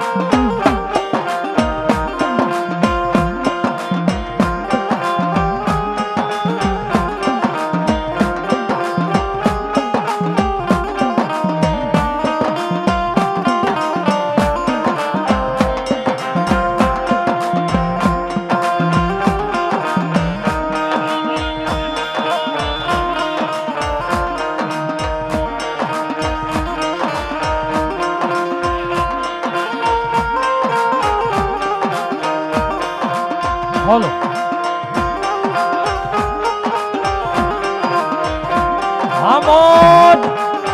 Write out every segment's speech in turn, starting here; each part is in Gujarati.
બોલો આમોદ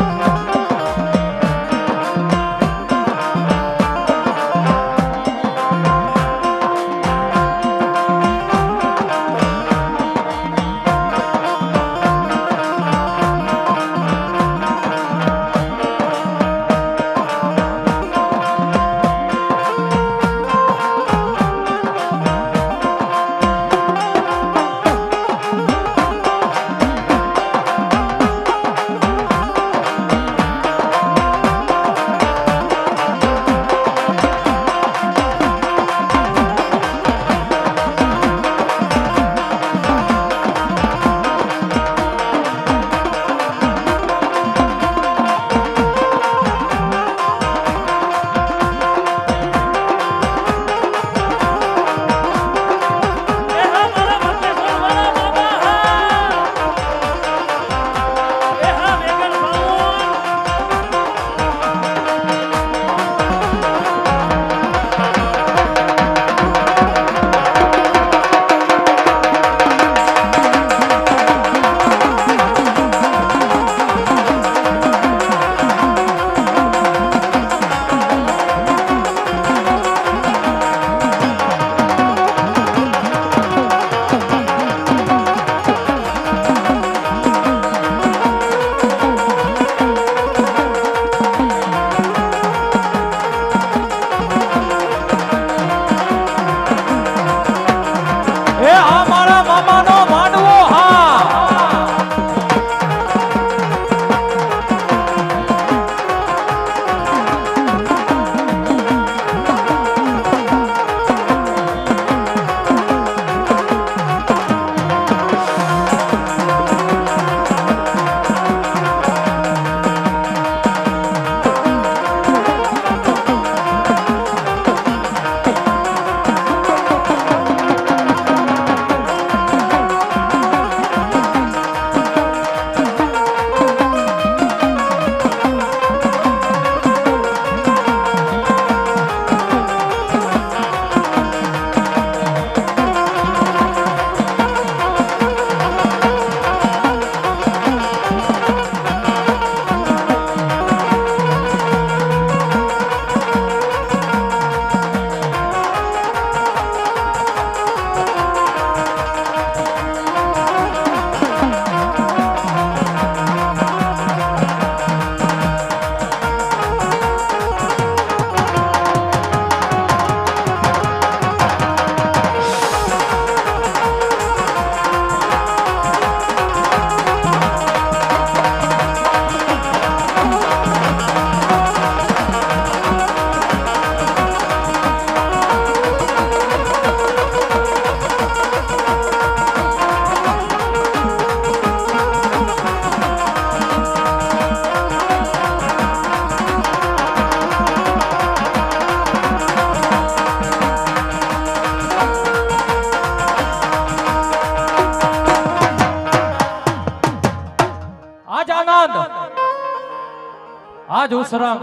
આજ ઉસરાંગ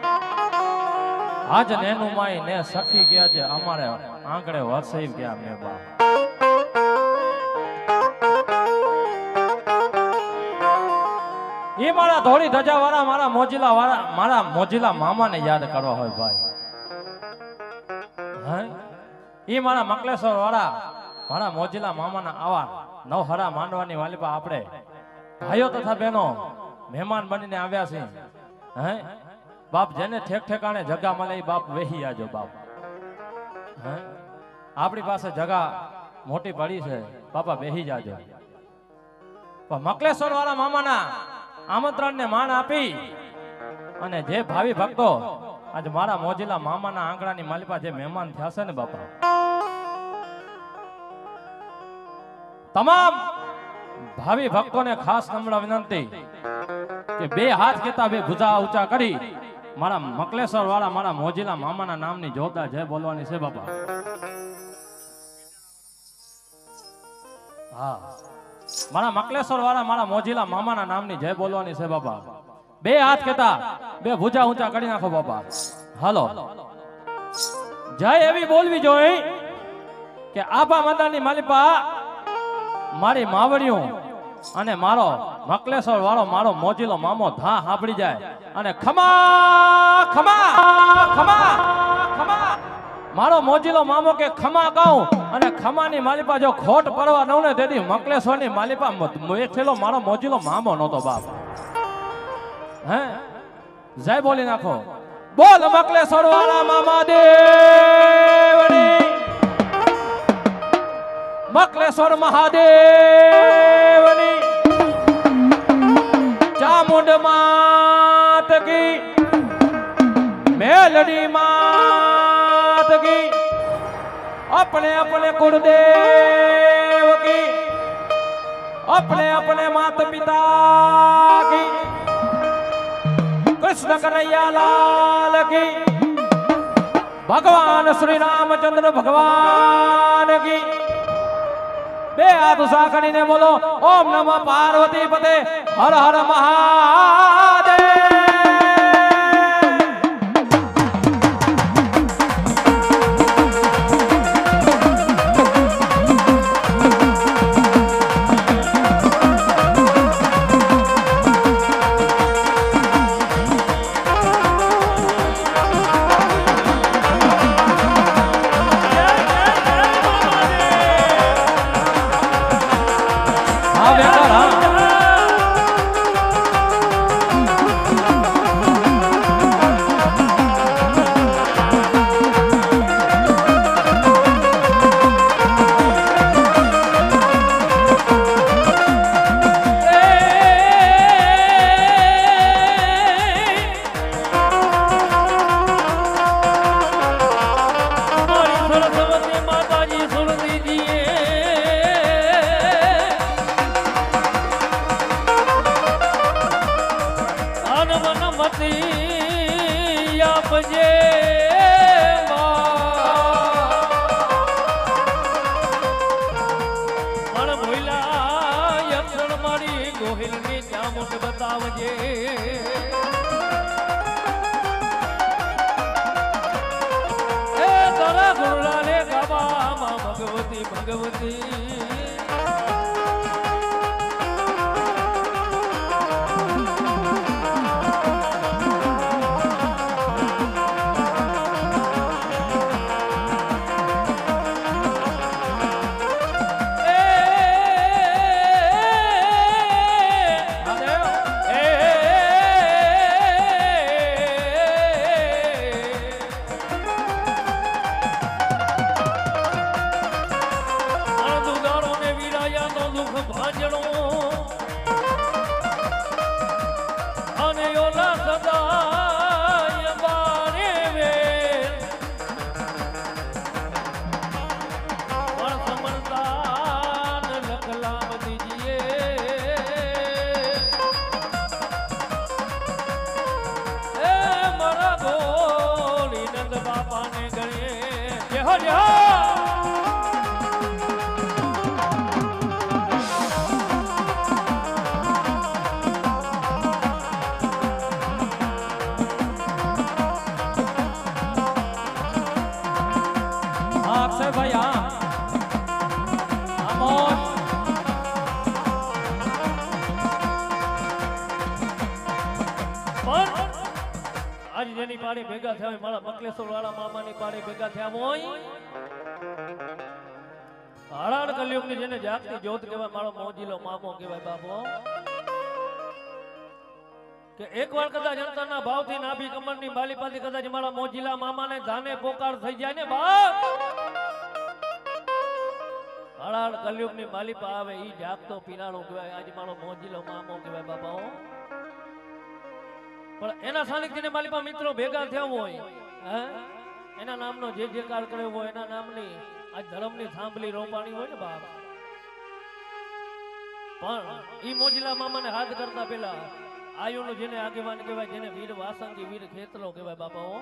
આજ નેનું માઈ ને સખી ગયા છે અમારે આંગણે વરસાઈ ગયા મે બાપ એ મારા ધોળી ધજા વાળા મારા મોજીલા મામાને યાદ કરવા હોય ભાઈ હે એ મારા મકલેશ્વર વાળા મારા મોજીલા મામાના આવા નવહરા માંડવાની વાલીપા આપણે ભાઈઓ તથા બહેનો મહેમાન બનીને આવ્યા છે હે બાપ જેને ઠેક ઠેકાણે જગા મળે એ બાપ વેહી આજો બાપ હે આપણી પાસે જગા મોટી પડી છે બાપા બેહી જાજો પણ મકલેશ્વર વાળા મામાના આમંત્રણ ને માન આપી અને જે ભાવિ ભક્તો આજ મારા મોજીલા મામાના આંગણાની માલિપા જે મહેમાન થયા છે ને બાપા, તમામ ભાવિ ભક્તોને ખાસ નમ્ર વિનંતી કે બે હાથ કેતા બે ભુજા ઊંચા કરી મારા મકલેશ્વર વાળા મારા મોજીલા મામાના નામની જોરદાર જય બોલવાની છે બાપા. હા, મારા મકલેશ્વર વાળા મારા મોજીલા મામાના નામની જય બોલવાની છે બાપા. બે હાથ કેતા બે ભુજા ઊંચા કરી નાખો બાપા. હાલો, જય એવી બોલવી જોઈએ કે આભા મદાની માલિપા મારી માવડિયું અને મારો મકલેશ્વર વાળો મારો મોજીલો મામો ધા સાંભળી જાય અને ખમા ખમા ખમા ખમા મારો મોજીલો મામો કે ખમા કહું અને ખમાની માલિપા જો ખોટ પડવા દઉં ને તેથી મકલેશ્વરની માલિપા મેઠેલો મારો મોજીલો મામો નહોતો બાપ. હે, જય બોલી નાખો. બોલ મકલેશ્વર વાળા મામા દેવની, મકલેશ્વર મહાદેવની, ચામુંડ માત કી, મેલડી मात की, अपने अपने कुलदेव की, अपने अपने माता पिता की, कृष्ण कन्हैया लाल की, भगवान श्री रामचंद्र भगवान की. बे हाथ उठा ने बोलो ओम नमः पार्वती पते हर हर महादेव. भगवती भगवती પાડે ભેગા થયા મારા મકલેશ્વર વાળા મામાની પાડે ભેગા થયા હોય હરાડ કલયુગની જેને જાગતી જ્યોત કહેવાય મારો મોજીલો મામો કહેવાય બાપો કે એકવાર કદાચ અંતરના ભાવથી નાભી કમરની બાલીપાથી કદાચ મારા મોજીલા મામાને ધાને પોકાર થઈ જાય ને બાપ હરાડ કલયુગની માલિપા આવે ઈ જાગતો પીનારો કહેવાય આજ મારો મોજીલો મામો કહેવાય બાપા પણ એના સાનિધ્યને માલિપા મિત્રો ભેગા થયા હોય, હે એના નામનો જે કાર કર્યો હોય, એના નામની આ ધર્મની થાંભલી રોપાણી હોય ને બાપ, પણ ઈ મોજીલા મામાને હાથ કરતા પેલા આયુનો જેને આગેવાન કહેવાય, જેને વીર વાસંગી વીર ખેતરો કહેવાય બાપાઓ,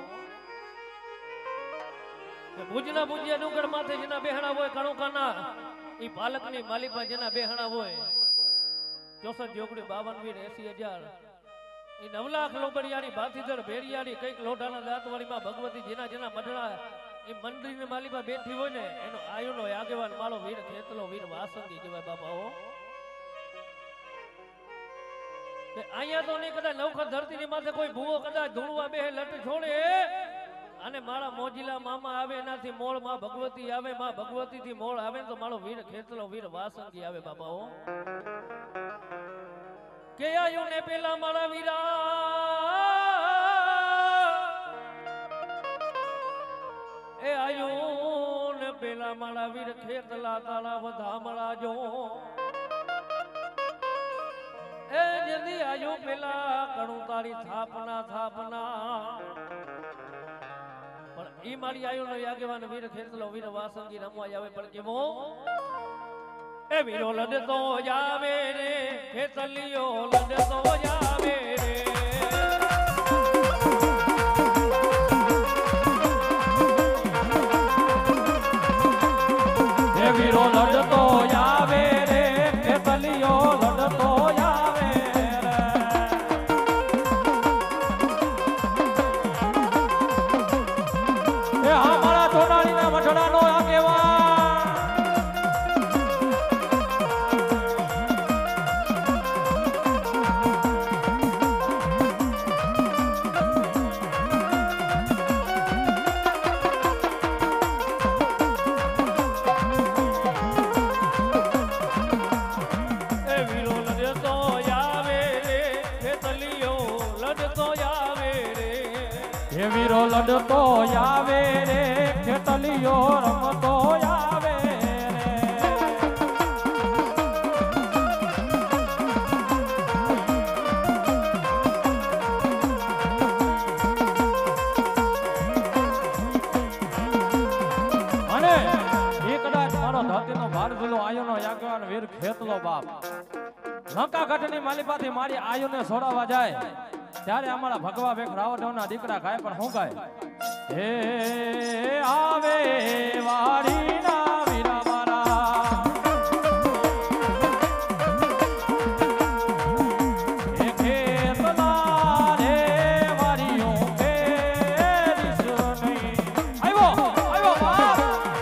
કે ભુજના ભુજિયા ડુંગર માથે જેના બેહણા હોય, કણુકાના ઈ પાલકની માલિપા જેના બેહણા હોય, 64 જોગડી 52 વીર 80,000 ઈ 9 લાખ લોબડિયાની ભાતીધર ભેડિયાની કઈક લોઢાના દાંતવાળીમાં ભગવતી જેના જેના મઢડા ઈ મંદિરની માલિપા બેઠી હોય ને, એનો આયુનો આગેવાન મારો વીર ખેતલો વીર વાસંગી કહેવાય બાપાઓ. કે અહીંયા તો નહીં કદાચ નવખર ધરતીની માથે કોઈ ભૂવો કદાચ ધૂળવા બેહે લટ છોડે, અને મારા મોજીલા મામા આવે એનાથી મોળ માં ભગવતી આવે, માં ભગવતી થી મોળ આવે તો મારો વીર ખેતલો વીર વાસંગી આવે બાપાઓ. કે આયો ને પેલા મારા વીરા, એ આયો ને પેલા મારા વીર ખેતલા તારા વધામણા જો, એ જલ્દી આયો પેલા કણું તારી થાપના થાપના, પણ ઈ મારી આયો નો આગેવાન વીર ખેતલો વીર વાસંગી રમવા આવે, પણ કેવો એ વીરો લડતો જાવે રે, ખેતલીઓ લડતો જાવે રે, એ વીરો લડતો જાવે રે, ખેતલીઓ લડતો જાવે રે. એ હા મારા ચોટાડીના મઠડાનો આગેવાન, વીરો લડતો આવે રે, ખેતલીઓ રમતો આવે રે. અને એ કદાચ મારો ધરતીનો ભાર જુલો આયોનો આગેવાન વીર ખેતલો બાપ લંકા ગઢની માલિપાથી મારી આયુને છોડાવવા જાય, ત્યારે અમારા ભગવા બેખ રાવણના દીકરા ગાય પણ હું ગાય, હે આવે વાડીના વીરા મારા, હે ખેતલા રે વાડીઓ ફેરીશ નહીં. આવ્યો બાપ,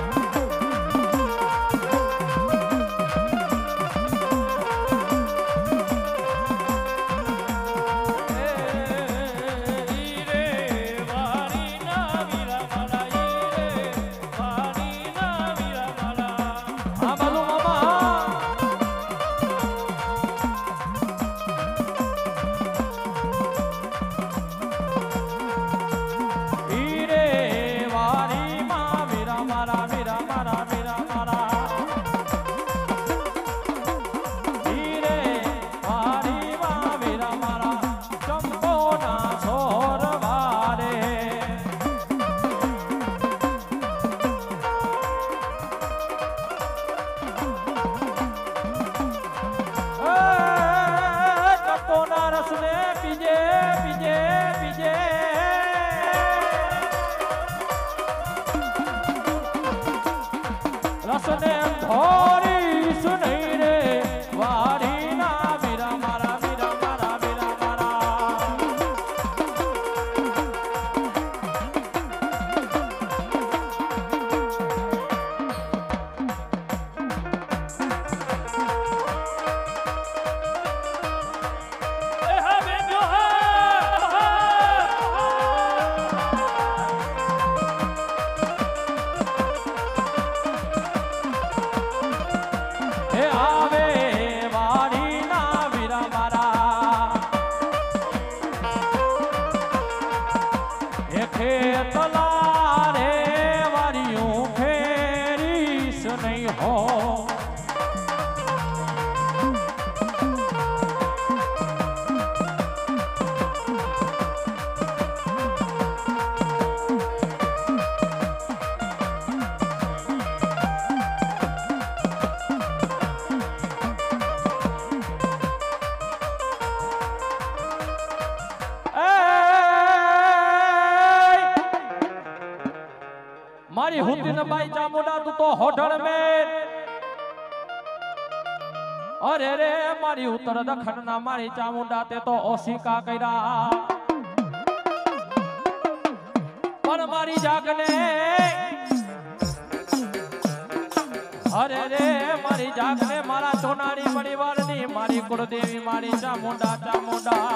રસને ભોરીશ નહીં રે, વાડીના વીરા મારા, વીરા મારા, વીરા મારા. મારી હુતીન બાઈ ચામુંડા તું તો હોઢળ મેં અરે રે મારી ઉત્તર દખણ ના મારી ચામુંડા તે તો ઓશિકા કર્યા પણ મારી જાગને અરે રે મારી જાગને મારા ચોનાડી પરિવારની મારી કુળદેવી મારી ચામુંડા ચામુંડા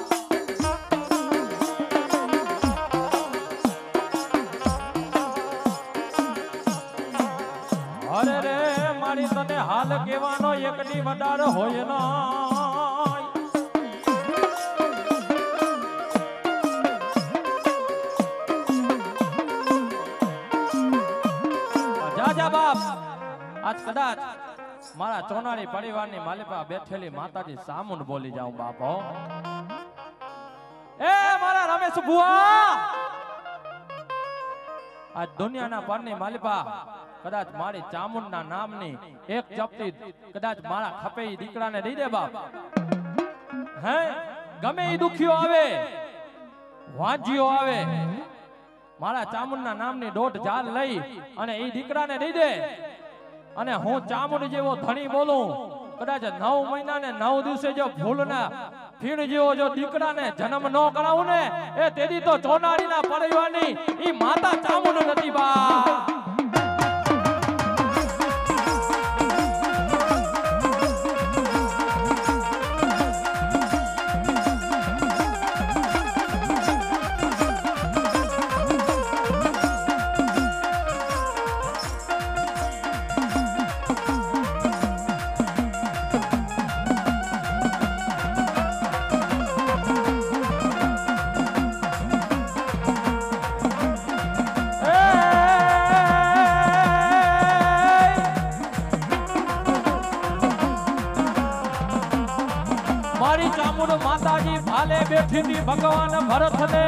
અરે રે મારી તને હાલ કેવાનો એકની વડાર હોય ના જા બાપ આજ કદાચ મારા ચોનાળી પરિવારની માલિપા બેઠેલી માતાજી સામુંડ બોલી જાઉં બાપ હો એ મારા રમેશ ભુવા આજ દુનિયાના પરની માલિપા કદાચ મારી ચામુંડના નામની એક જપતી કદાચ મારા ખપે ઈ દીકરાને દઈ દે બાપ હે ગમે ઈ દુખીઓ આવે વાંજીઓ આવે મારા ચામુંડના નામની દોઢ જાર લઈ અને ઈ દીકરાને દઈ દે અને હું ચામુંડ જેવો ધણી બોલું કદાચ 9 મહિના ને 9 દિવસે જો ભૂલના ફીણ જેવો જો દીકરાને જન્મ ન કરાવું ને એ તેદી તો ચોનાડીના પરિવારની ઈ માતા ચામુંડ નથી બા મારી ચામુંડ માતાજી ભાલે બેઠી હતી ભગવાન ભરતને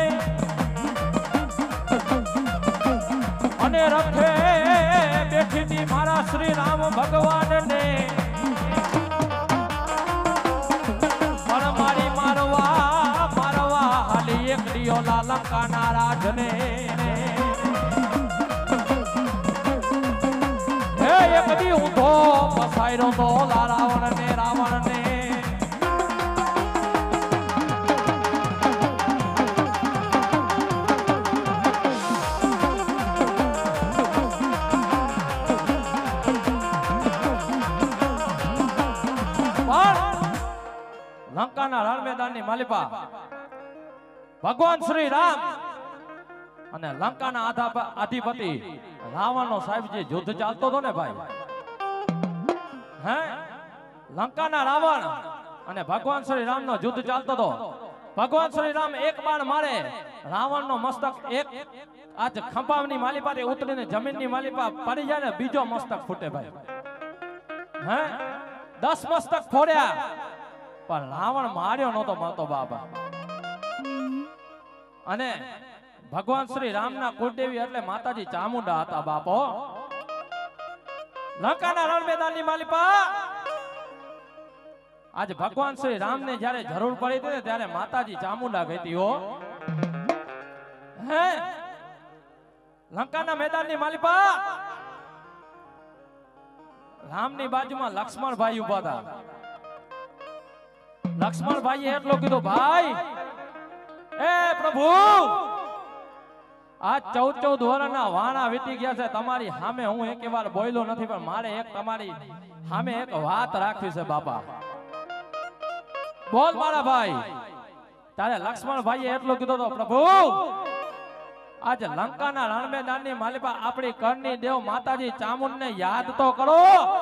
અને રખે બેઠી હતી મારા શ્રી રામ ભગવાનને પણ મારી મારવા હાલી એક દિયોલા લંકાના રાજને હે એક દી ઊંધો પસાયરો તો રાવણ ને લંકાના રણ મેદાનની માલિપા ભગવાન શ્રી રામ અને લંકાના અધિપતિ રાવણનો સાહેબ જે યુદ્ધ ચાલતો હતો ને ભાઈ હે લંકાના રાવણ અને ભગવાન શ્રી રામનો યુદ્ધ ચાલતો હતો ભગવાન શ્રી રામ એક બાણ મારે રાવણનો મસ્તક એક આજ ખંભાની માલિપાથી ઉતરીને જમીનની માલિપા પડી જાય ને બીજો મસ્તક ફૂટે ભાઈ હે 10 મસ્તક ફોડ્યા પણ રાવણ માર્યો નતો મળતો બાબા અને ભગવાન શ્રી રામના કુળદેવી એટલે માતાજી ચામુંડા હતા બાપો લંકાના રણ મેદાનની માલિપા આજે ભગવાન શ્રી રામને જ્યારે જરૂર પડી હતી ને ત્યારે માતાજી ચામુંડા ગઈ હો હે લંકાના મેદાનની માલિપા રામની બાજુમાં લક્ષ્મણભાઈ ઉભા હતા લક્ષ્મણભાઈએ એટલું કીધું ભાઈ એ પ્રભુ આ 14 વર્ષના વાણા વીતી ગયા છે તમારી સામે હું એક વાર બોલ્યો નથી પણ મારે એક તમારી સામે એક વાત રાખવી છે બાપા બોલ મારા ભાઈ તારે લક્ષ્મણભાઈએ એટલું કીધું તો પ્રભુ આજે લંકાના રણ મેદાનની માલિપા આપણી કરની દેવ માતાજી ચામુંડને યાદ તો કરો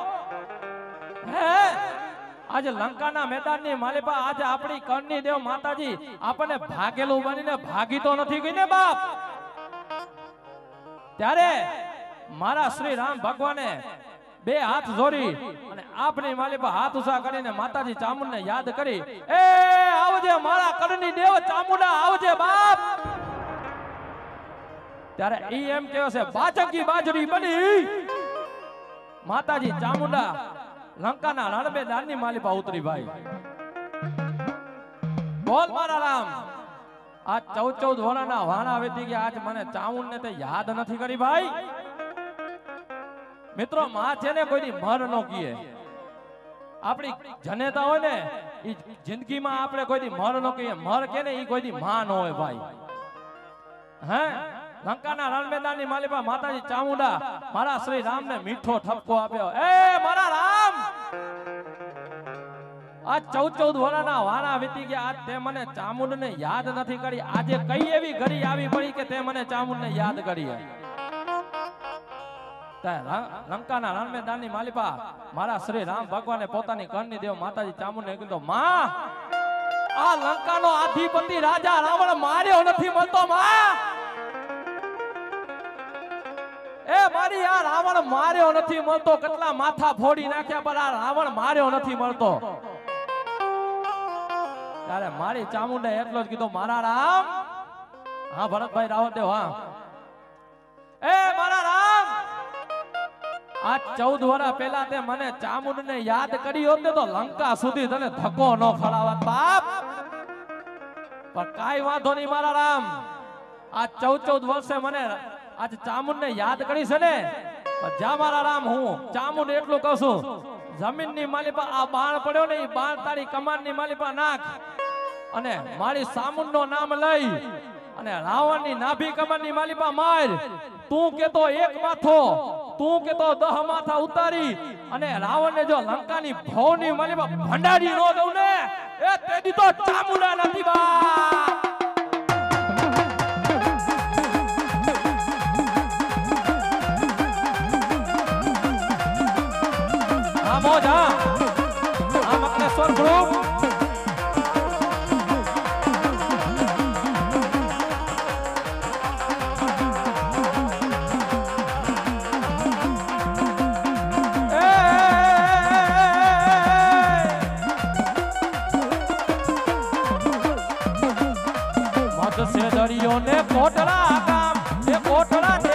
હે આજે લંકાના મેદાનની માલિપા આજે આપણી કરની દેવ માતાજી આપણને ભાગેલું બનીને ભાગી તો નથી ગઈ ને બાપ ત્યારે મારા શ્રી રામ ભગવાને બે હાથ જોડી અને આપણી માલિપા હાથ ઉસા કરીને માતાજી ચામુંડને યાદ કરી એ આવજે મારા કરની દેવ ચામુંડા આવજે બાપ ત્યારે ઈ એમ કહે છે બાચકી બાજરી બની માતાજી ચામુંડા લંકાના રણ મેદાનની માલિપા ઉતરી ભાઈ બોલ મારા રામ આ 14 વર્ષના વાણા વીતી ગયા, આજ મને ચામુંડ ને તે યાદ નથી કરી ભાઈ. મિત્રો માં છે ને કોઈની મર ન કીએ. આપણી જનેતા હોય ને ઈ જિંદગીમાં આપણે કોઈની મર ન કહીએ. મર કે ને ઈ કોઈની માં ન હોય ભાઈ. હે લંકાના રણ મેદાનની માલિકા માતાજી ચામુંડા મારા શ્રી રામને મીઠો ઠપકો આપ્યો. એ મારા રામ, આ 14 વર્ષના વાણા વીતી ગયા, આજ તે મને ચામુંડને યાદ નથી કરી. આજે કઈ એવી ઘડી આવી પડી કે તે મને ચામુંડને યાદ કરી. લંકાના રણ મેદાનની માલિકા મારા શ્રી રામ ભગવાને પોતાની કરની દેવ માતાજી ચામુંડને કીધું, માં આ લંકાનો અધિપતિ રાજા રાવણ માર્યો નથી મળતો. માં એ મારી આ રાવણ માર્યો નથી મળતો. કેટલા માથા ફોડી નાખ્યા પણ આ રાવણ માર્યો નથી મળતો. ત્યારે મારી ચામુંડે એટલો જ કીધું, મારા રામ. હા ભરતભાઈ રાવણદેવ, હા એ મારા રામ, આ 14 વર્ષ પહેલા તે મને ચામુંડને યાદ કરી હોત ને તો લંકા સુધી તને ધક્કો ન ખડાવત બાપ. પણ કાઈ વાંધો નહીં મારા રામ, આ 14 વર્ષે મને આજ ચામુંડને યાદ કરી છે ને. જા મારા રામ, હું ચામુંડ એટલું કહું છું, જમીનની માલિપા આ બાણ પડ્યો ને, એ બાણ તારી કમાનની માલિપા નાખ અને મારી ચામુંડનો નામ લઈ અને રાવણની નાભી કમાનની માલિપા માર. તું કેતો એક માથો, તું કેતો 10 માથા ઉતારી અને રાવણને જો લંકાની ભવની માલિપા ભંડારી નો દઉં ને, એ તેદી તો ચામુંડા નથી બા. મોજા આ મકલેશ્વર ગ્રુપ મત સે દરિયો ને કોટડા ગામ, એ કોટડા છે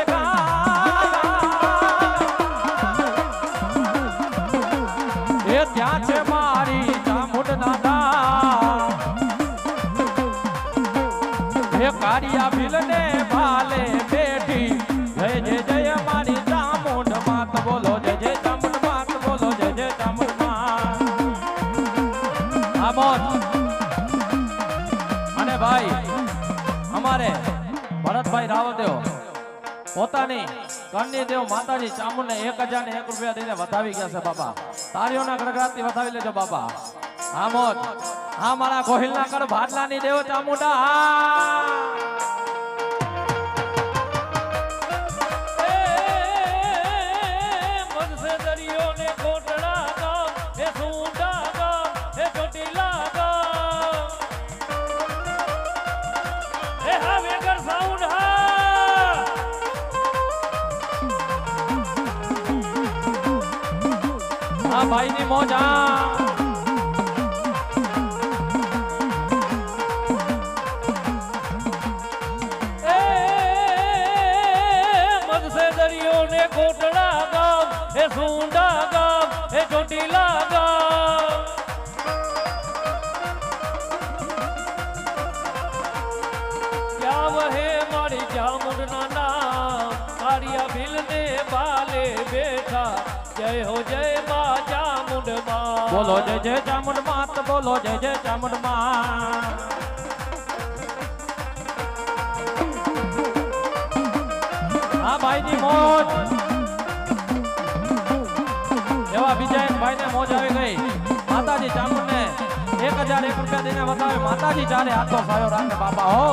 ત્યાં છે મારી ચામુંડ દાદા. હે કાળિયા ભીલને ભાલે બેઠી, જય જય જય મારી ચામુંડ માત બોલો, જય જય ચામુંડ માત બોલો, જય જય ચામુંડ માત. આમોદ અને ભાઈ અમારે ભરતભાઈ રાવદેવ પોતાની કરની દેવ માતાજી ચામુંડને 1001 રૂપિયા દઈને વધાવી ગયા છે બાપા. તાળીઓના ગડગડાટથી વધાવી લેજો બાપા. હા મોજ, હા મારા ગોહિલના કર ભાડલાની દેવ ચામુંડા. હા ભાઈ ની મોજ. મધસે દરિયો ને કોટડા ગામ, એ સુંડા ગામ, એ ચોટીલા ગામ. ક્યાં વહે મારી ચામુંડ ના નામ, કાળિયા ભીલ ને બાલે બેઠા. જય હો જય મા ચામુંડ માં, બોલો જય જય ચામુંડ માત બોલો, જય જય ચામુંડ માં. હા ભાઈ ની મોજ. એવા બીજા એક ભાઈ ને મોજ આવી ગઈ. માતાજી ચામુંડ ને 1001 રૂપિયા દઈને બતાવે. માતાજી ચારે હાથો સાયો રાખે બાપા હો.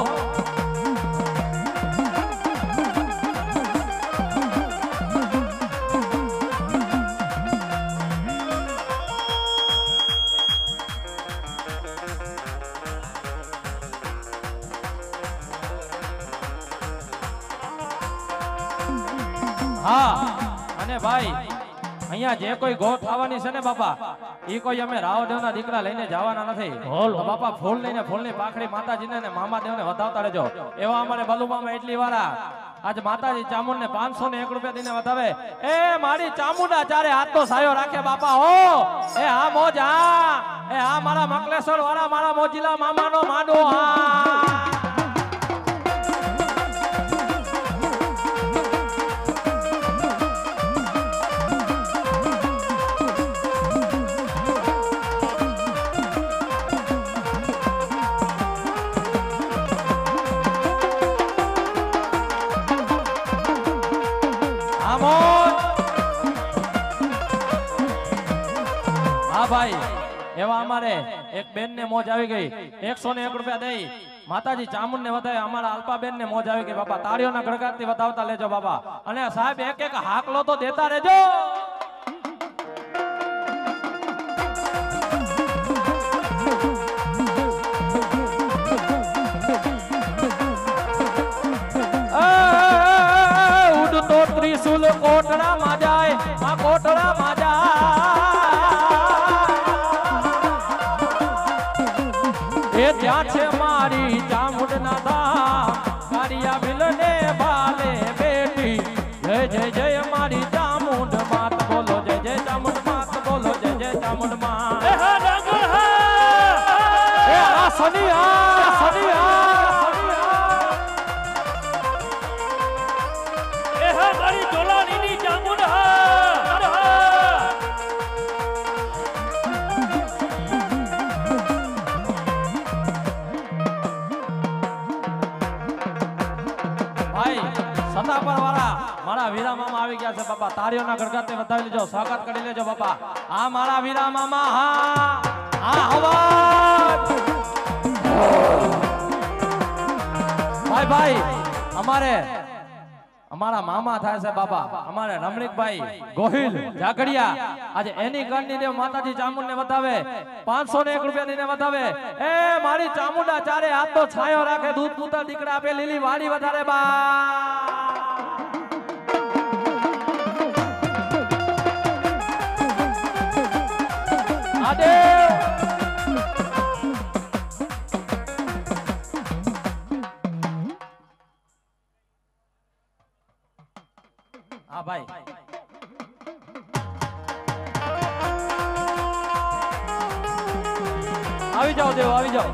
હા અને ભાઈ અહીંયા જે કોઈ ગોઠ આવવાની છે ને બાપા, એ કોઈ અમે રાવદેવના દીકરા લઈને જવાના નથી. બાપા ફૂલ લઈને ફૂલની પાખડી માતાજીને ને મામાદેવને વધાવતા રહેજો. એવા અમારે બલુમામાં એટલી વાળા આજ માતાજી ચામુંડને 501 રૂપિયા દઈને વધાવે. એ મારી ચામુંડા ચારે હાથનો સાયો રાખે બાપા હો. એ હા મોજ, હા એ હા મારા મકલેશ્વર વાળા મારા મોજીલા મામાનો માંડવો. હા આમોદ હા ભાઈ એવા અમારે એક બેન ને મોજ આવી ગઈ 101 રૂપિયા દઈ માતાજી ચામુંડ ને વધાવે અમારા અલ્પાબેન ને મોજ આવી ગઈ બાપા તાળીઓના ગડગડાટથી વધાવતા લેજો બાપા અને સાહેબ એક હાકલો તો દેતા રહેજો ઉડતો ત્રિશુલ કોટડા માં જાય આ કોટડા માં જાય એ ત્યાં છે મારી ચામુંડના ધામ કાળિયા ભીલને ભાલે બેટી જય જય જય મારી ચામુંડ માત બોલો જય જય ચામુંડ માત બોલો જય જય ચામુંડ માત એ હા ડાંગર હા એ આ સનિયા એ હા મારી જોલાણીની ચામુંડ હા ભાઈ સતાપર વાળા મારા વીરા મામા આવી ગયા છે બાપા તાળીઓના ગડગડાટથી વધાવી લેજો સ્વાગત કરી લેજો બાપા આ મારા વીરા મામા હા આ અવાજ ભાઈ અમારા મામા થાય છે બાપા અમારે રમણીકભાઈ ગોહિલ ઝાકડિયા આજે એની ગણની દેવ માતાજી ચામુંડને વધાવે 501 રૂપિયાની ને વધાવે એ મારી ચામુંડા ચારે હાથ તો છાયો રાખે દૂધ પુત્ર દીકરા આપે લીલી વાડી વધારે બા આદે હા ભાઈ આવી જાઓ દેવ આવી જાઓ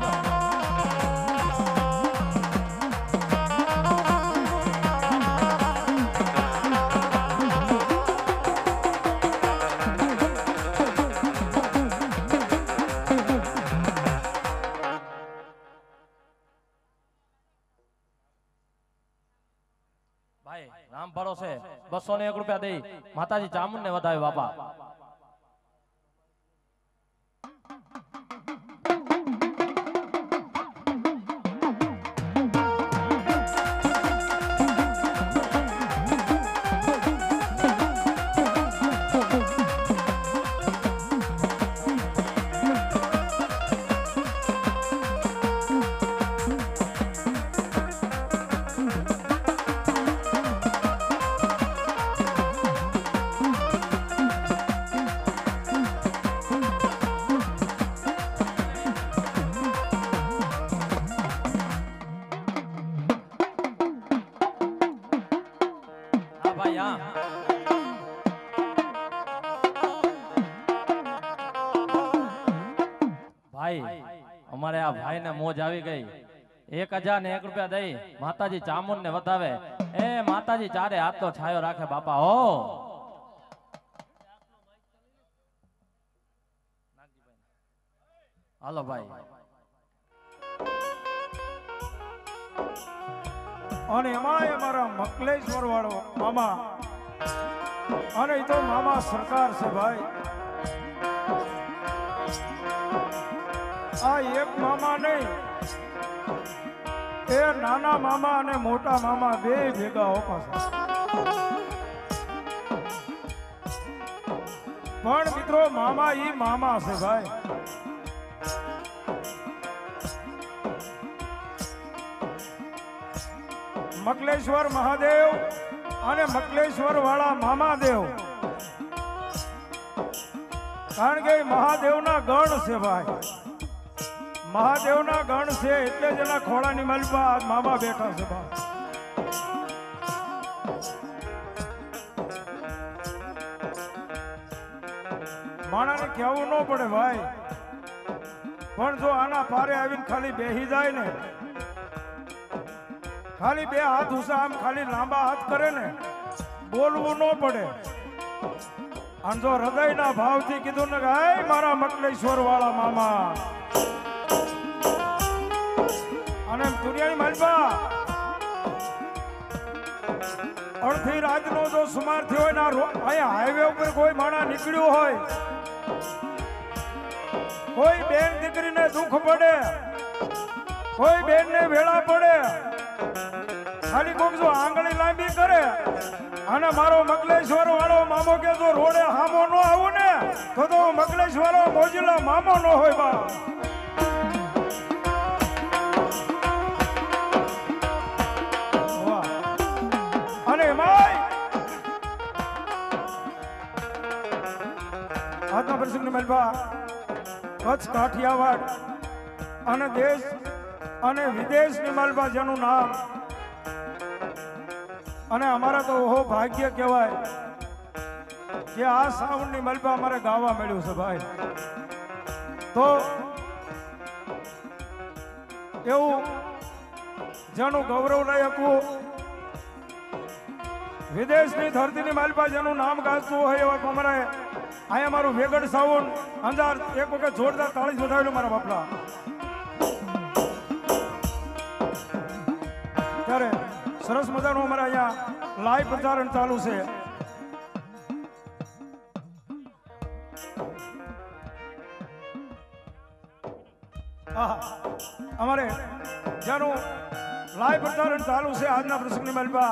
ભાઈ રામ ભરોસે 201 રૂપિયા દઈ માતાજી ચામુંડ ને વધાવે બાપા ભાઈ અમારે આ ભાઈ ને મોજ આવી ગઈ 1001 રૂપિયા દઈ માતાજી ચામુંડ ને વધાવે એ માતાજી ચારે હાથ તો છાયો રાખે બાપા હો હાલો ભાઈ અને એમાં અમારા મકલેશ્વર વાળો મામા અને એ તો મામા સરકાર છે ભાઈ આ એક મામા નહીં એ નાના મામા અને મોટા મામા બે ભેગા હોપાશે પણ મિત્રો મામા ઈ મામા છે ભાઈ મકલેશ્વર મહાદેવ અને મકલેશ્વર વાળા મામાદેવ કારણ કે મહાદેવના ગણ છે ભાઈ મહાદેવના ગણ છે એટલે જ એના ખોળાની માલપા મામા બેઠા છે ભાઈ માણાને કહેવું ન પડે ભાઈ પણ જો આના પારે આવીને ખાલી બેહી જાય ને ખાલી બે હાથ ઊંચા આમ ખાલી લાંબા હાથ કરે ને બોલવું ન પડે અને જો હૃદયના ભાવથી કીધું ને કે હાય મારા મકલેશ્વર વાળા મામા અને દુનિયાની માલપા અડધી રાતનો જો સુમાર થયો હોય ને અહીંયા હાઈવે ઉપર કોઈ માણસ નીકળ્યું હોય, કોઈ બેન દીકરીને દુઃખ પડે, કોઈ બેનને વેળા પડે, ખાલી કોક જો આંગળી લાંબી કરે અને મારો મકલેશ્વર વાળો મામો કે જો રોડે હામો ન આવું ને તો મકલેશ્વર મોજીલા મામો ન હોય બા. અને એમાંય આજના પ્રસંગની મલબા કચ્છ કાઠિયાવાડ અને દેશ અને વિદેશની મલબા જેનું નામ અને અમારા તો ઓહો ભાગ્ય કહેવાય કે આ સાઉન્ડની મલબા અમારે ગાવા મળ્યું છે ભાઈ. તો એવું જેનું ગૌરવ લઈ શકવું, વિદેશની ધરતીની માલપા જેનું નામ ગાજતું હોય એવા અમારે અહીંયા મારું વેગડ સાઉન્ડ અંજાર એક વખત જોરદાર તાળી વધાવેલું મારા બાપલા. ત્યારે સરસ મજાનું અમારે અહીંયા લાઈવ પ્રચારણ ચાલુ છે. અમારે જેનું લાઈવ પ્રચારણ ચાલુ છે આજના પ્રસંગની માલપા,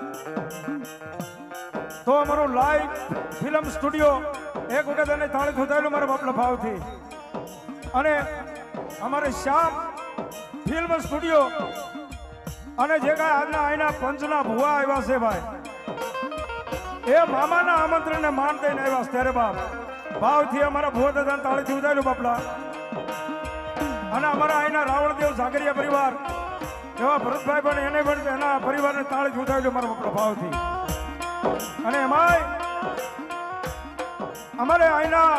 તો અમારું લાઈવ ફિલ્મ સ્ટુડિયો એક વખત એને તાળી ખોદાયેલું મારા બાપલા ભાવથી. અને અમારે શ્યામ ફિલ્મ સ્ટુડિયો અને જે કાંઈ આજના અહીંના પંચના ભુવા આવ્યા છે ભાઈ, એ મામાના આમંત્રણને માન દઈને આવ્યા છે. ત્યારે બાપ ભાવથી અમારા ભુવા દાદાને તાળીથી ઉદાયેલું બાપલા. અને અમારા અહીંના રાવણદેવ ઝાગરિયા પરિવાર એવા ભરતભાઈ પણ એને પણ એના પરિવારને તાળી ઉદાયેલું મારા બાપલા ભાવથી. અને એમાંય અમારે અહીંના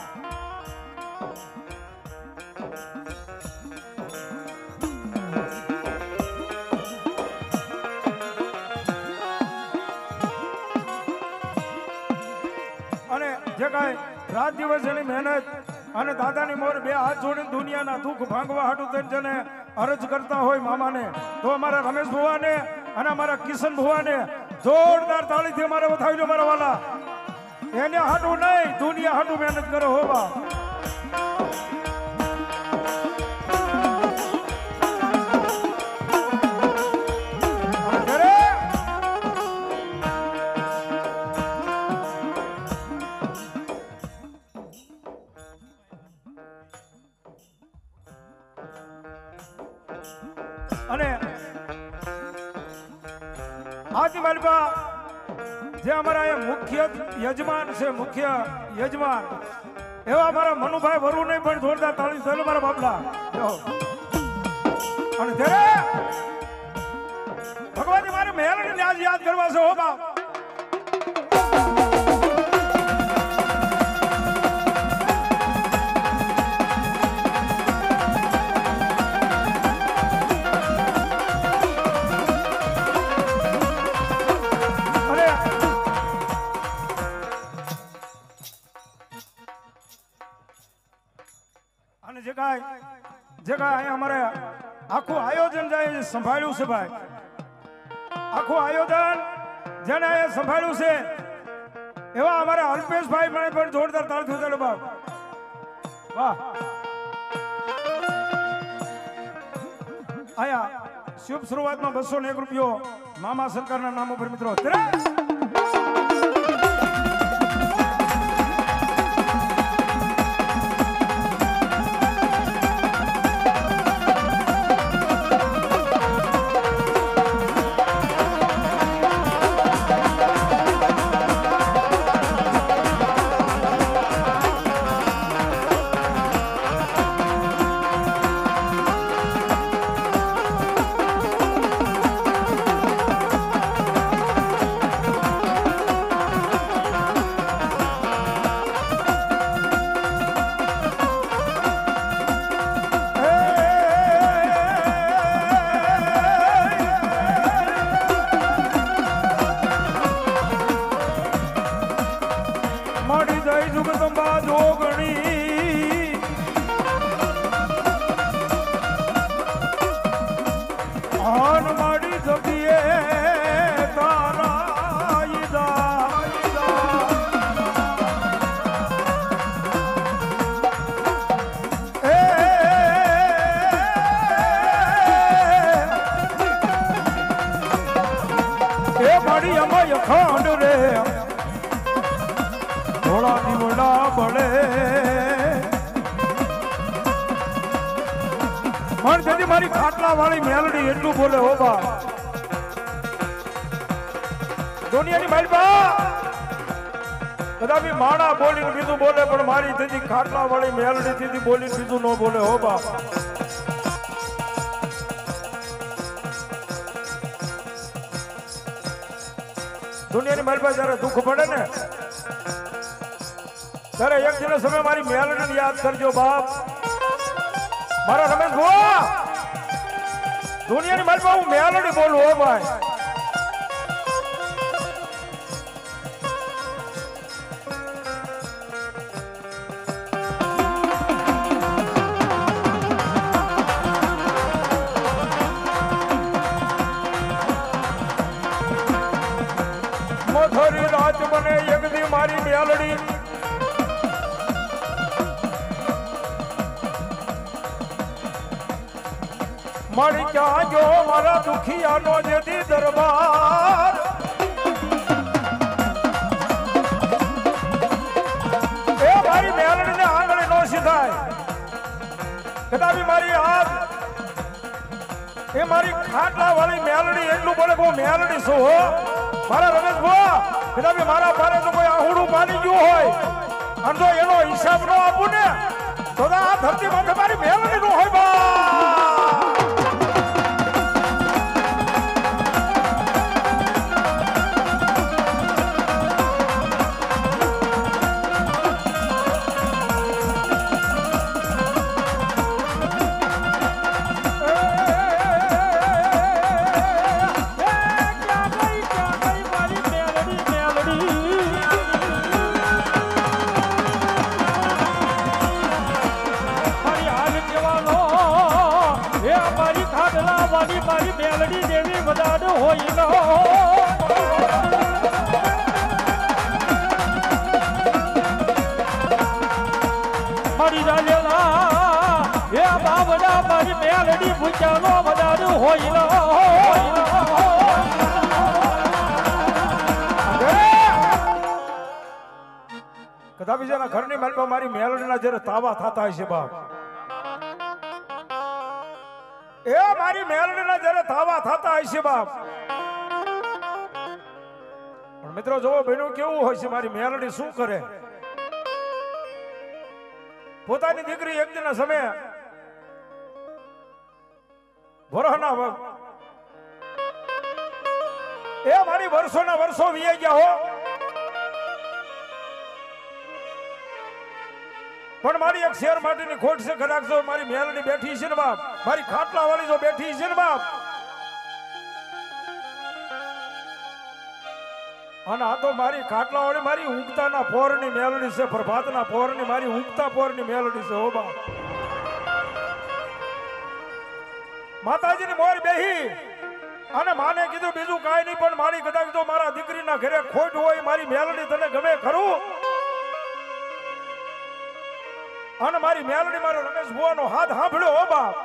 અને જે કાંઈ રાત દિવસ એની મહેનત અને દાદાની મોર બે હાથ જોડીને દુનિયાના દુઃખ ભાંગવા હાટું થઈને જેને અરજ કરતા હોય મામાને, તો અમારા રમેશ ભુવાને અને અમારા કિશન ભુવાને જોરદાર તાળીથી અમારે વધાવી મારા વાલા. એને હાટું નહીં, દુનિયા હાટું મહેનત કરો હો બા. અને આજની માલપા જે અમારા અહીંયા મુખ્ય યજમાન છે, મુખ્ય યજમાન એવા અમારા મનુભાઈ વરુ નહીં પણ જોરદાર તાળી થયેલું મારા બાપલા. અને ત્યારે ભગવાન મારે મહેલ યાદ કરવા છે હો બાપ. જે કાંઈ અમારે આખું આયોજન જાય સંભાળ્યું છે ભાઈ, આખું આયોજન જેને સંભાળ્યું છે એવા અમારા અલ્પેશભાઈ પણ જોરદાર તાળી થયેલો બાપ. વાહ. આયા શુભ શરૂઆતમાં 201 રૂપિયો મામા સરકારના નામ ઉપર મિત્રો. હોય અખંડ રે થોડા દીવડા બળે પણ તેથી મારી ખાટલા વાળી મેલડી એટલું બોલે હો બા દુનિયાની માલપા કદાપી માણા બોલીને બીજું બોલે પણ મારી તેથી ખાટલા વાળી મેલડી થી બોલીને બીજું ન બોલે હો બા દુનિયાની માલપા જયારે દુઃખ પડે ને ત્યારે એક દિન સમય મારી મેલડીને યાદ કરજો બાપ મારા રમેશ ભુવા દુનિયાની માલપા હું મેલડી બોલું હો ભાઈ મોથરી રાત બને એક દી મારી મેલડી મારી ક્યાં જો મારા દુખિયાનો જેથી દરબાર એ મારી મેલડીને આંગળી નો સીધાય કદાપી મારી હાથ એ મારી ખાટલા વાળી મેલડી એટલું બોલે હું મેલડી છું હો મારા રમેશ ભુવા કદાપી મારા પારે તો કોઈ આહુડું પાણી ગયું હોય અને જો એનો હિસાબ ન આપું ને તો આ ધરતી માથે મારી મેલડી નું હોય બા મારી મેલડી દેવી વદાડ હોય નો મારી રાજેલા એ બાબડા મારી મેલડી પૂછાનો વદાડ હોય નો કદાપી જેના ઘરની માલપા મારી મેલડીના જ્યારે તાવા થતા હશે બાપ એ મારી મેલડીના જ્યારે તાવા થતા હશે બાપ પણ મિત્રો જોવો બહેનો કેવું હોય છે મારી મેલડી શું કરે પોતાની દીકરી એક દિનના સમયે વરહના એ મારી વર્ષોના વર્ષો વીઆઈ ગયા હો પણ મારી એક શેર માટેની ખોટ છે કદાચ જો મારી મેલડી બેઠી છે ને બાપ મારી ખાટલા વાળી જો બેઠી છે ને બાપ અને આ તો મારી ખાટલા વાળી મારી ઊંઘતાના પોરની મેલડી છે પ્રભાતના પોરની મારી ઊંઘતા પોરની મેલડી છે હો બાપ માતાજીની મોર બેહી અને માને કીધું બીજું કાંઈ નહીં પણ મારી કદાચ જો મારા દીકરીના ઘરે ખોટ હોય મારી મેલડી તને ગમે ખરું અને મારી મેલડી મારો રમેશ ભુવાનો હાથ સાંભળ્યો હો બાપ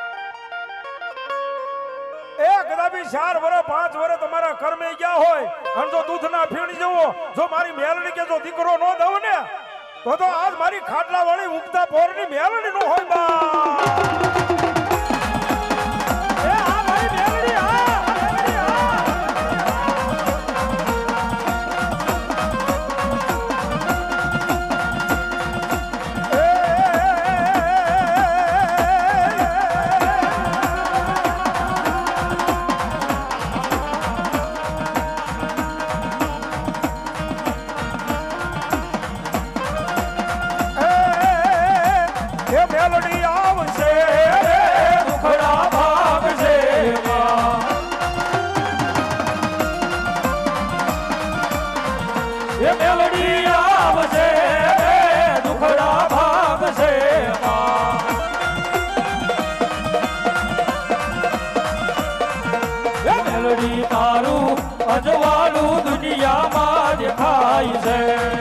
એ કદાપી 4 વર્ષ 5 વર્ષ તમારા કર્મે ગયા હોય અને જો દૂધ ના ફીણી જવો જો મારી મેલડી કે જો દીકરો નો દઉં ને તો આજ મારી ખાટલા વાળી ઉગતા પોરની મેલડી નો હોય બાપ એ આ મારી મેલડી મેલડી આવશે દુખડા ભાગશે એ મેલડી આવશે દુખડા ભાગશે એ મેલડી તારું અજવાળું દુનિયામાં દેખાય છે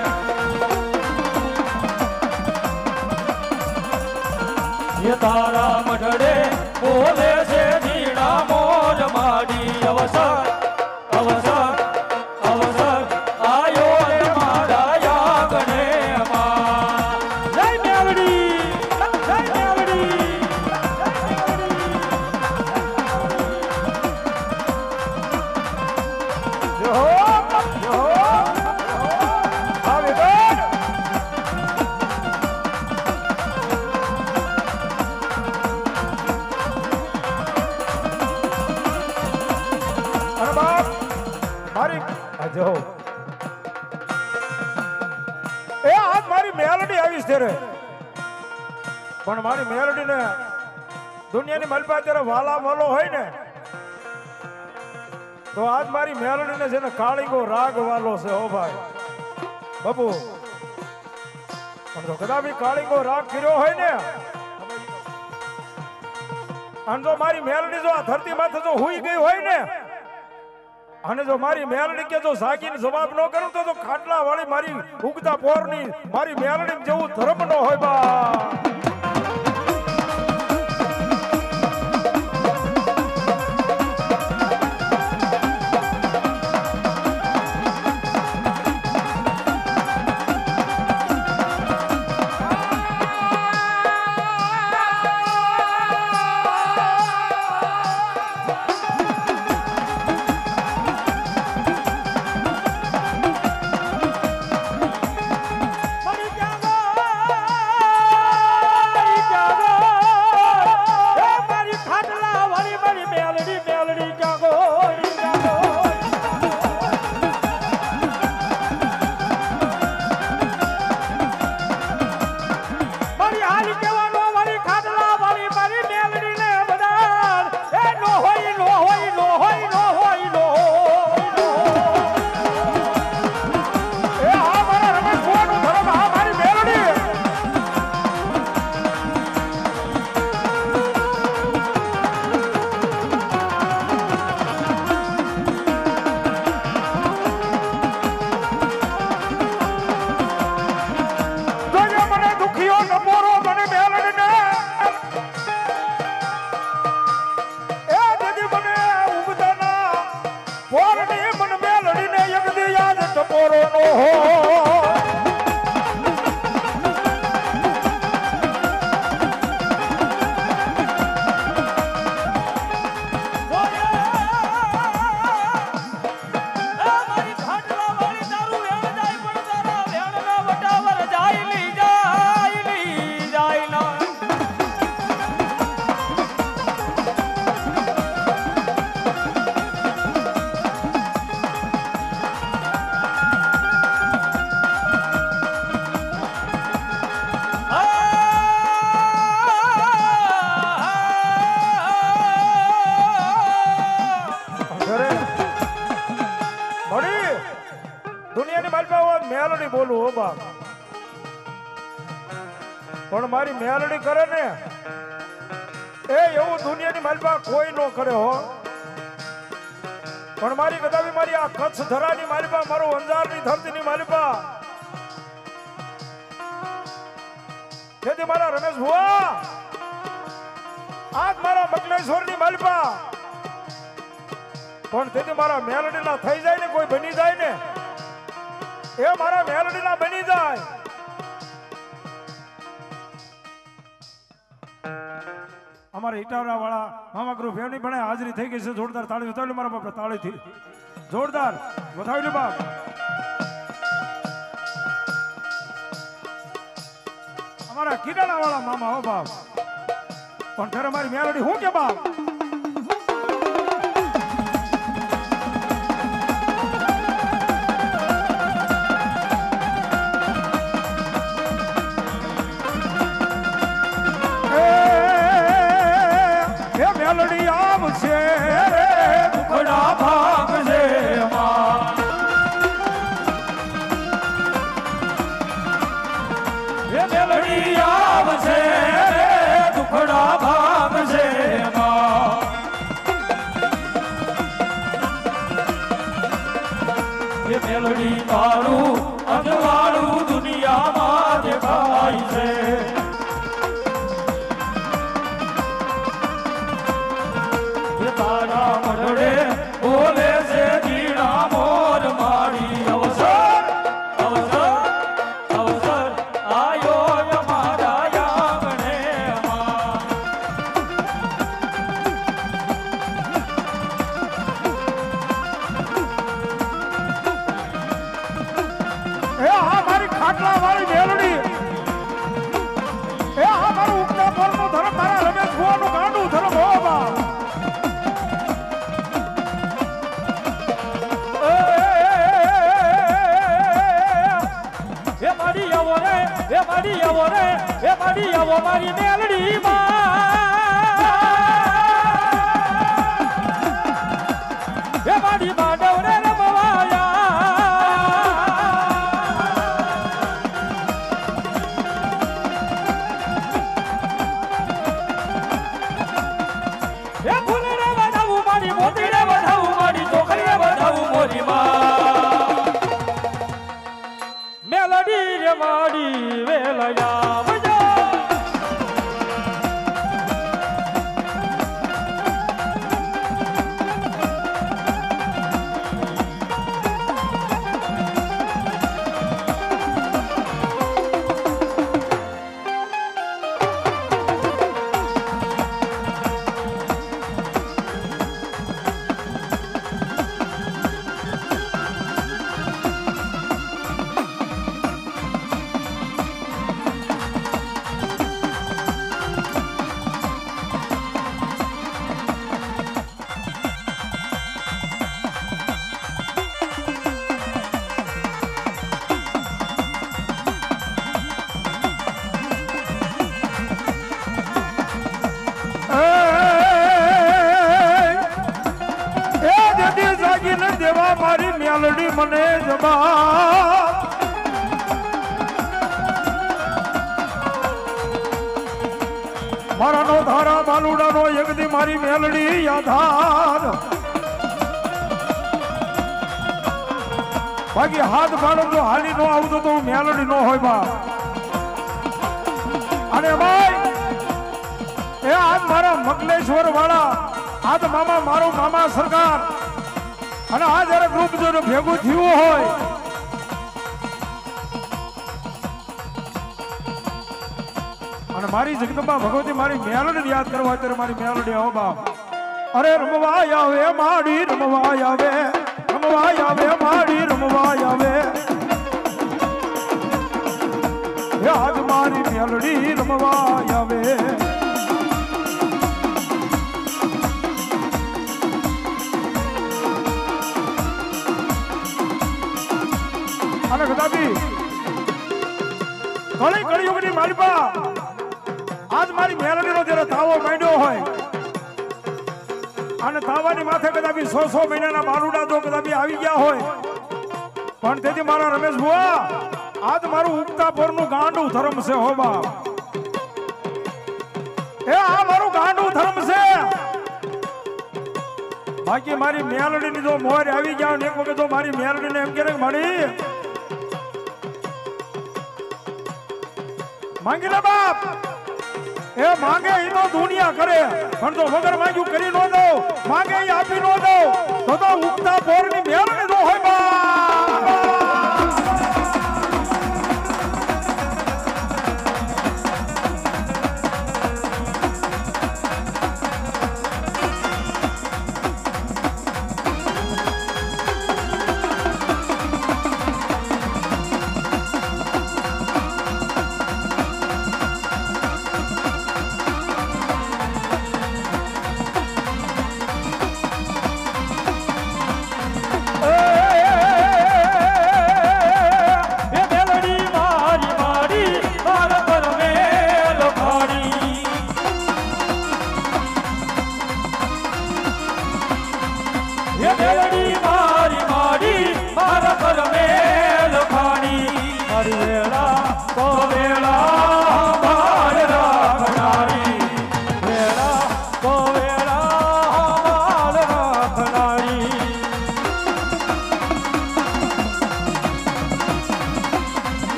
તારા મઢડે બોલે છે જીણા મોર માડી અવસર અવસર મારી આ જો એ આજ મારી મેલડી આવી છે રે, પણ મારી મેલડી ને દુનિયાની મલબા ત્યારે વાલા વાલો હોય ને તો આજ મારી મેલડી ને છે ને કાળીગો રાગ વાલો છે હો ભાઈ બાપુ. પણ જો કદાચ કાળીગો રાગ કર્યો હોય ને અને જો મારી મેલડી જો આ ધરતી માથે જો હુઈ ગઈ હોય ને અને જો મારી મેલડી કે જો જાગીને જવાબ ન કરું તો ખાટલા વાળી મારી ઉગતા પોરની મારી મેલડી જેવું ધર્મ ન હોય બા. મેલડી બોલું હો બાપ, પણ મારી મેલડી કરે ને એ એવું દુનિયાની માલપા કોઈ નો કરે હો. પણ મારી કદાવી મારી આ કચ્છ ધરાની માલપા, મારું અંજારની ધરતીની માલપા, તેથી મારા રમેશ ભુવા આજ મારા મકલેશ્વરની માલપા, પણ તેથી મારા મેલડીના થઈ જાય ને કોઈ બની જાય ને એ મારા મેલડીના બની જાય. અમારા ઇટાવરા વાળા મામા ગ્રુપ એમની પણ હાજરી થઈ ગઈ છે. જોરદાર તાળી વધાવી મારા બાપ, તાળીથી જોરદાર વધાવી બાપ. અમારા કિરાણા વાળા મામા હો બાપ, પણ ત્યારે મારી મેલડી હું કે બાપ મેલડી આવશે દુખડા ભાગશે માં, એ મેલડી આવશે દુખડા ભાગશે માં, એ મેલડી તારું અજવાળું દુનિયામાં દેખાય છે. તારા મઢડે બોલે છે જીણા મોર મારી, અવસર અવસર અવસર આયો અમારા આંગણે માં. એ હા મારી ખાટલા વાળી મેલડી માડી આવો રે એ માડી આવો મારી મેલડી માં એ માડી માંડવ રે રમવાયા એ ફૂલ રે વધાવું મારી મોતી રે વધાવું મારી ચોખરી રે વધાવું મોરી માં મેલડી રે માડી વેલયા બજા મારી મેલડી મને જબા મારાનો ધારા બાલુડાનો યગદી મારી મેલડી યાધાર બાકી હાથ ભાડો જો હાલી નો આવતો તો મેલડી નો હોય બા અને ભાઈ એ આજ મારા મકલેશ્વર વાળા આજ મામા મારો મામા સરકાર અને આ જયારે ગ્રુપ જો ભેગું થયું હોય અને મારી જગદંબા ભગવતી મારી મેલડી યાદ કરવા ત્યારે મારી મેલડી આવો બાપ અરે રમવા આવે માડી રમવા આવે માડી રમવા આવે આજ મારી મેલડી રમવા આવે અને કદાપી ઘણી કળિયુગની માલિપા આજ મારી મેલડીનો જ્યારે તાવો માંડ્યો હોય અને તાવાની માથે કદાપી 100 મહિનાના બાલુડા જો કદાપી આવી ગયા હોય પણ તેથી મારા રમેશ બુઆ આજ મારું ઉગતા પોરનું ગાંડું ધર્મ છે હો બાપ એ આ મારું ગાંડું ધર્મ છે બાકી મારી મેલડીની જો મોર આવી ગયા ને એક વખત જો મારી મેલડીને એમ કે મળી માંગી લે બાપ એ માંગે એનો દુનિયા કરે પણ જો વગર માંગ્યું કરી નો દો માંગે એ આપી નો દો તો ઉગતા પોરની મેલડી નો હોય બાપ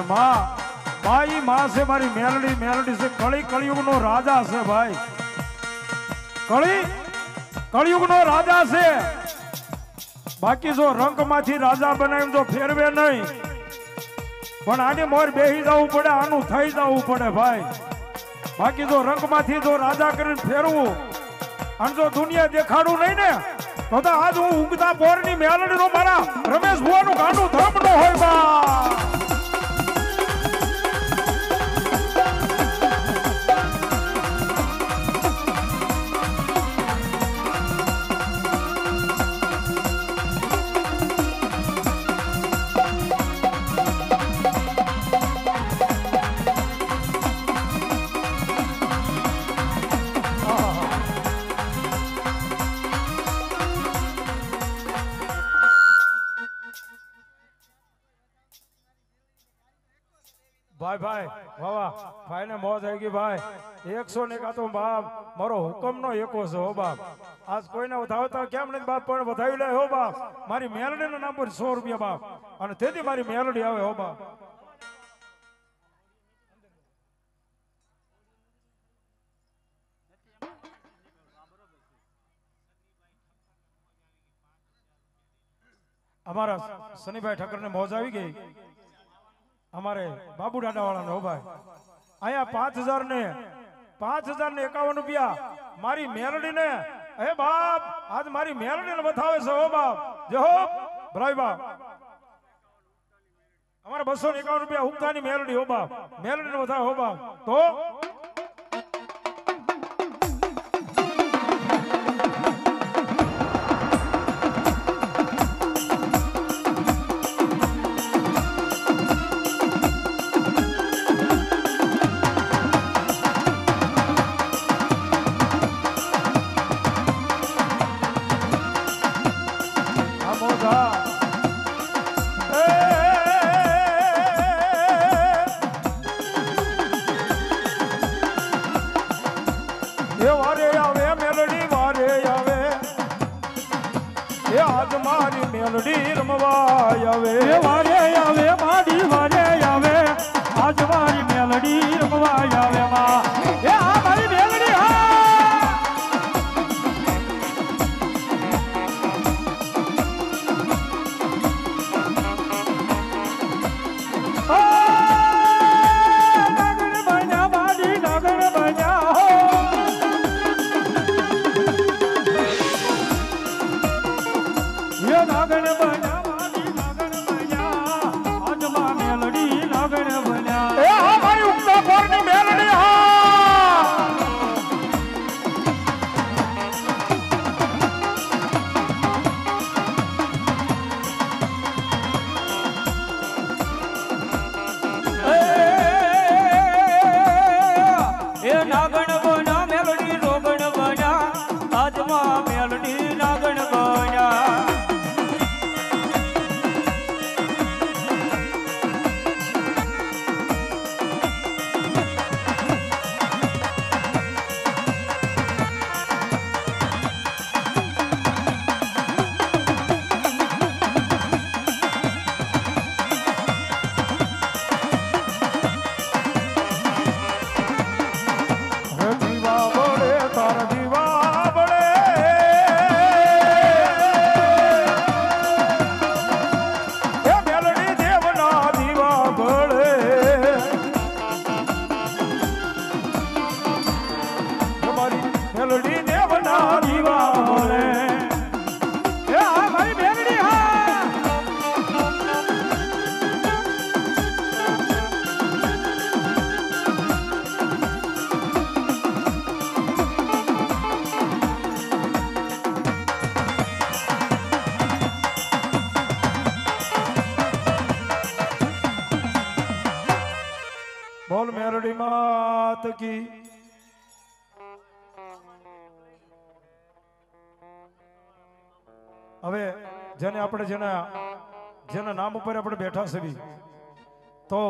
માં ઈ માં છે મારી મેલડી મેલડી છે કળિયુગનો રાજા છે ભાઈ કળિયુગનો રાજા છે બાકી જો રંગમાંથી રાજા બનાવીને જો ફેરવે નહીં પણ આની મોર બેહી જવું પડે આનું થઈ જવું પડે ભાઈ બાકી જો રંગમાંથી જો રાજા કરીને ફેરવું અને જો દુનિયા દેખાડું નહીં ને તો આજ હું ઉગતા પોરની મેલડીનો મારા રમેશ ભુવાનું ગાંડું ધર્મ નો હોય બા ભાઈ વાહ ભાઈ ને મોજ આવી ગઈ ભાઈ 100 ને કા તો બાપ મારો હુકમ નો એકો છે હો બાપ આજ કોઈને વધાવતા કેમ નથી બાપ પણ વધાવી લે હો બાપ મારી મેલડી નું નામ પર 100 રૂપિયા બાપ અને તેથી મારી મેલડી આવે હો બાપ અમારા સનીભાઈ ઠક્કર ને મોજ આવી ગઈ અમારે બાબુ દાદા વાળા હો ભાઈ અહીંયા 5051 રૂપિયા મારી મેલડી ને હે બાપ આજ મારી મેલડી ને બતાવે છે હો બાપ જે હો ભરાઈ બાપ અમારે 251 રૂપિયા ઉગતાની મેલડી હો બાપ મેલડી ને બતાવે હો બાપ તો મેલડી રમવા આવે વારે આવે માડી વારે આવે આજ મારી મેલડી રમવા આવે માં એ આ મારી મેલડી હા નાગણ બન્યા માડી નાગણ બન્યા હો નાગણ બન્યા મારી નાગણ બન્યા આજ માં મેલડી નાગણ બન્યા એ હા મારી ઉગતા પોરની મેલડી હા એ નાગણ બન્યા મેલડી રોગણ બન્યા આજ માં મેલડી નાગણ બન્યા બોલ મેરડી માત કી હવે જેને આપણે જેના નામ ઉપર આપણે બેઠા છે તો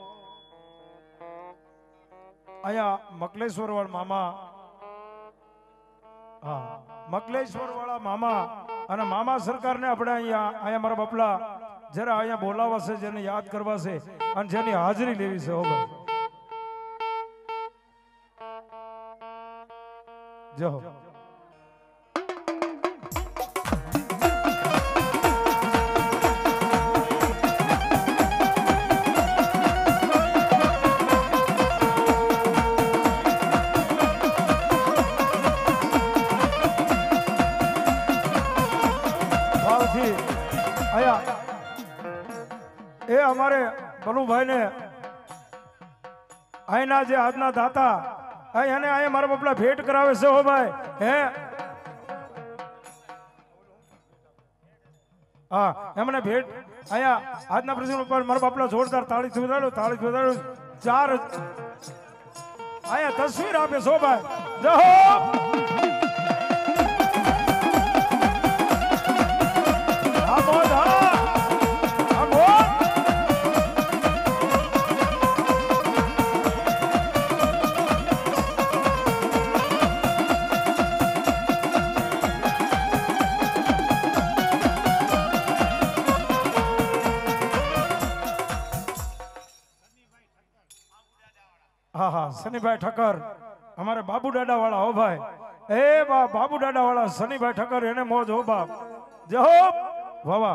અહીંયા મકલેશ્વર વાળા મામા મકલેશ્વર વાળા મામા અને મામા સરકારને આપણે અહીંયા મારા બાપલા જરા અહીંયા બોલાવા છે, જેને યાદ કરવા છે અને જેની હાજરી લેવી છે. હો ભાઈ જો એ અમારે બલુભાઈ ને અહીંના જે આજના દાતા એને અહીંયા મારા બાપલા ભેટ કરાવે છે. હો ભાઈ હે હા એમને ભેટ અહીંયા આજના પ્રસંગ ઉપર મારા બાપલા જોરદાર તાળી સુધારો 4 અહીંયા તસવીર આપે છો ભાઈ. જય હો સનીભાઈ ઠક્કર અમારે બાબુ દાદા વાળા. હો ભાઈ એ બાબુ દાદા વાળા સનીભાઈ ઠક્કર એને મોજ. હો બાપ જય હો વાવા.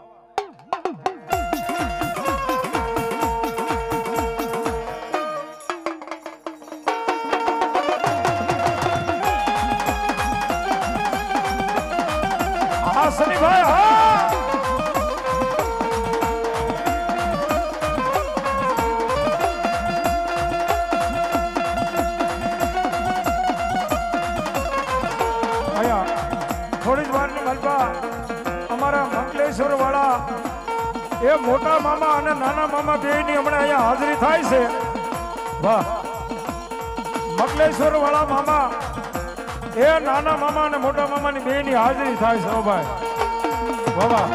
હા સનીભાઈ હા અમારા મંગલેશ્વર વાળા એ મોટા મામા અને નાના મામા બે ની હમણાં અહીંયા હાજરી થાય છે. વાહ મંગલેશ્વર વાળા મામા એ નાના મામા અને મોટા મામા ની બે ની હાજરી થાય છે. ભાઈ વાહ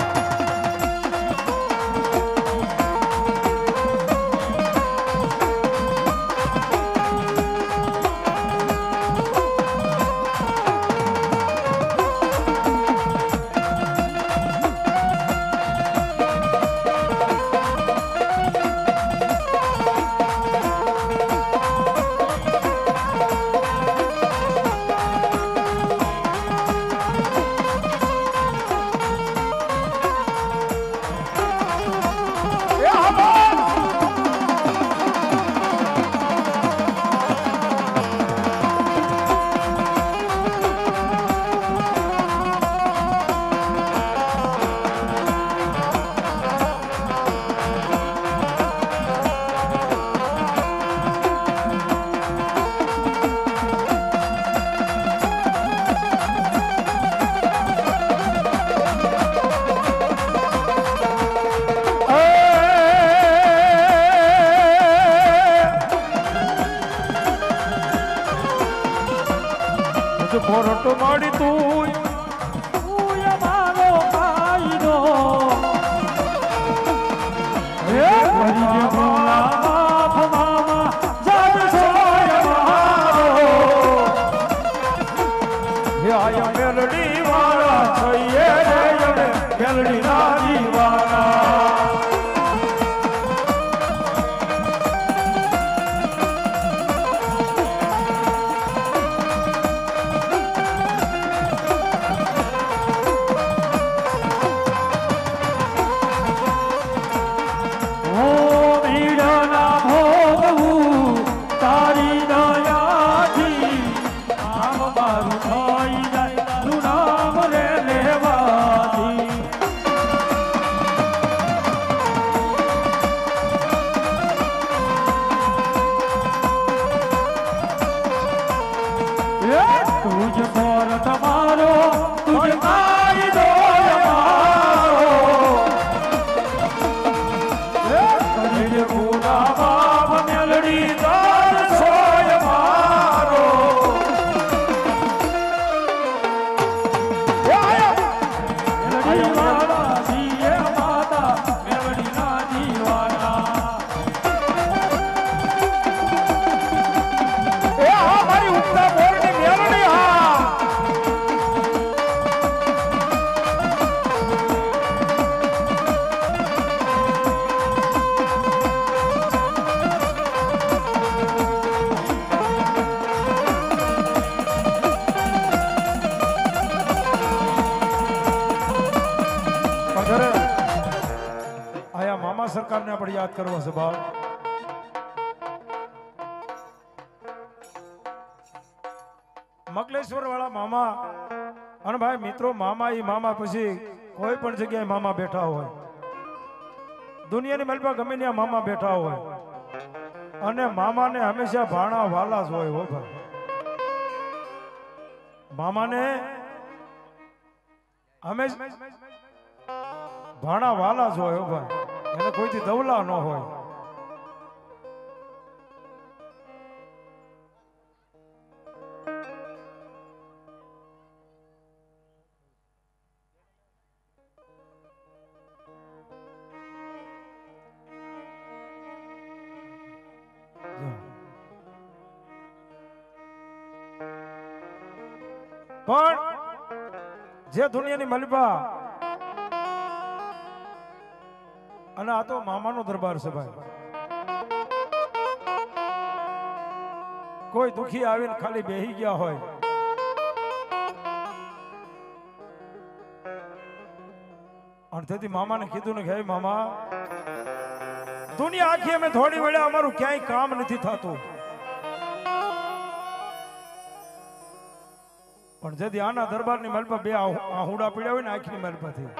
પોરટ માડી તું મારો કાયદો હે ભરી બાપ મામા જાગ સોય મારો હે આયા મેલડી વાળા છઈએ રે મેલડી નારી વાળા तुझ पर तुम्हारो तुझ कायदो हमारो पूरा बाप मेलड़ी दार सोय मारो मेलड़ी वाला दिए माता मेलड़ी ना दीवाना ए हमारी उत्तर बोलने मेलड़ी ભારત સરકારને આપણે યાદ કરવા છે ભાવ. મકલેશ્વર વાળા મામા અને ભાઈ મિત્રો, મામા ઈ મામા પછી કોઈ પણ જગ્યાએ મામા બેઠા હોય, દુનિયાની મલબા ગમે ત્યાં મામા બેઠા હોય, અને મામાને હંમેશા ભાણા વાલા જ હોય. હો ભાઈ, મામાને હંમેશા ભાણા વાલા જ હોય. હો ભાઈ, એને કોઈથી દવલા ન હોય. પણ જે દુનિયાની મલબા, અને આ તો મામાનો દરબાર છે ભાઈ. કોઈ દુખી આવીને ખાલી બેહી ગયા હોય, અને તેથી મામાને કીધું ને કે હે મામા, દુનિયા આખી અમે થોડી વેળા અમારું ક્યાંય કામ નથી થતું, પણ જેથી આના દરબારની મલપા બે આહુડા પીડ્યા હોય ને આખી મલપાથી,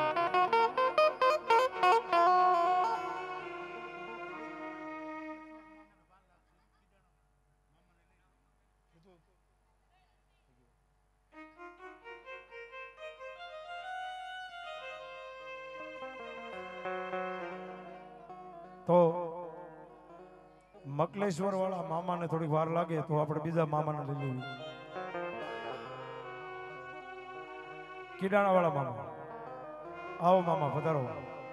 તો મકલેશ્વર વાળા મામાને થોડીક વાર લાગે તો આપણે બીજા મામાને લઈ લેવું. કીડાણા વાળા મામા, આવો મામા, પધારો.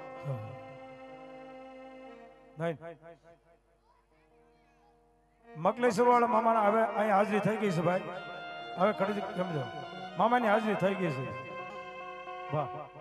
નહીં, મકલેશ્વર વાળા મામાના હવે અહીં હાજરી થઈ ગઈ છે ભાઈ. હવે ખરી સમજો, મામાની હાજરી થઈ ગઈ છે. વાહ.